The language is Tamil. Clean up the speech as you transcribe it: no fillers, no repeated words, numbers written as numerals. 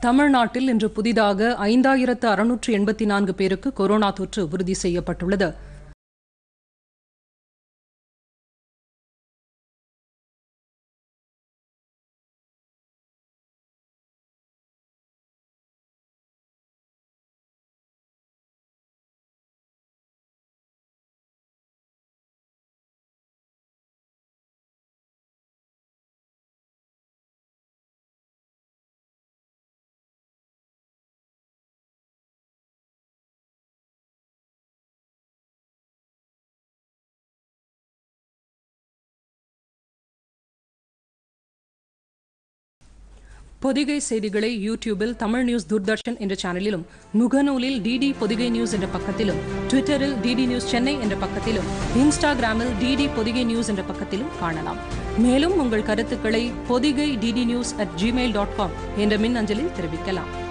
தமிழ்நாட்டில் இன்று புதிதாக 5684 பேருக்கு கொரோனா தொற்று உறுதி செய்யப்பட்டுள்ளது. பொதிகை செய்திகளை யூடியூபில் தமிழ் நியூஸ் தூர்தர்ஷன் என்ற சேனலிலும், முகநூலில் டிடி பொதிகை நியூஸ் என்ற பக்கத்திலும், ட்விட்டரில் டிடி நியூஸ் சென்னை என்ற பக்கத்திலும், இன்ஸ்டாகிராமில் டிடி பொதிகை நியூஸ் என்ற பக்கத்திலும் காணலாம். மேலும் உங்கள் கருத்துக்களை பொதிகை DD news@gmail.com என்ற மின்னஞ்சலில் தெரிவிக்கலாம்.